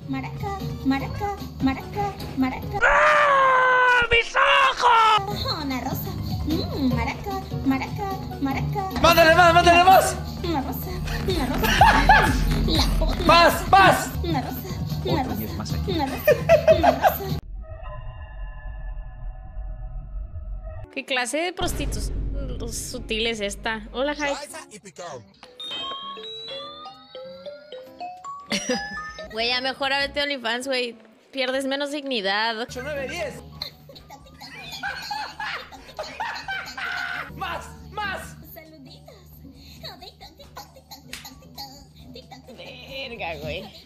Maraca, maraca, maraca, maraca. ¡Ah! ¡Mis ojos! Una rosa. Maraca, maraca, maraca. ¡Mándale más, mándale más! Una rosa, una rosa. La puta. ¡Más, más! Una rosa, una rosa. y es más aquí. Una rosa, una rosa. ¿Qué clase de prostitución sutil es esta? Hola, Jai. Güey, ya mejor a vete a OnlyFans, güey. Pierdes menos dignidad. 8, 9, 10. ¡Más! ¡Más! Saluditos. Verga, güey.